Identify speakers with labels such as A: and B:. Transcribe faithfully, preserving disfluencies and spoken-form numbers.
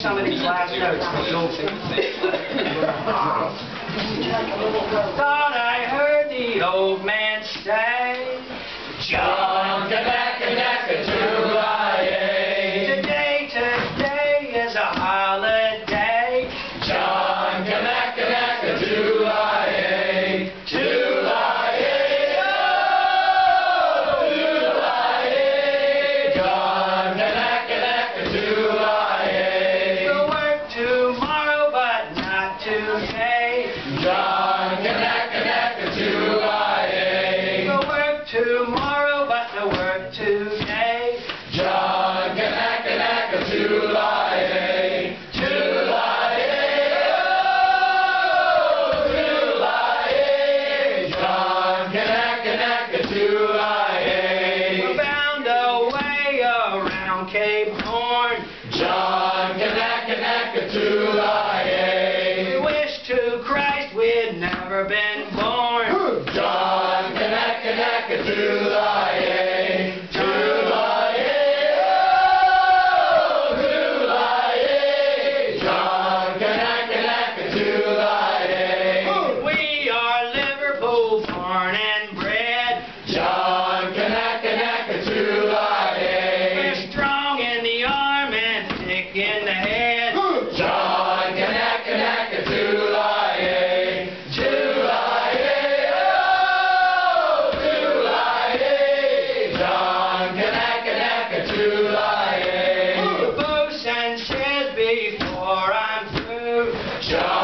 A: Some of these last notes were goofy. Thought I heard the old man say, John Kanaka-Naka-Tulaye. Today, today is a holiday. John Kanaka-Naka-Tulaye. Tulaye, oh, Tulaye. John Kanaka-Naka-Tulaye. We'll work tomorrow, but not today. John Kanaka-Naka-Tulaye. We'll work tomorrow, but no work today. John Kanaka-Naka-Tulaye. Tulaye, oh, Tulaye. John Kanaka-Naka-Tulaye. We're bound away around Cape Horn. John Kanaka-Naka-Tulaye. We wish to Christ we'd never been born. John Kanaka-Naka-Tulaye. Tulaye, oh, Tulaye. John Kanaka-Naka-Tulaye. We are Liverpool born and bred. John Kanaka-Naka-Tulaye. We're strong in the arm and thick in the head. John Kanaka-Naka-Tulaye. Tulaye, oh, Tulaye. John Kanaka-Naka-Tulaye. Boast and says before I'm through. John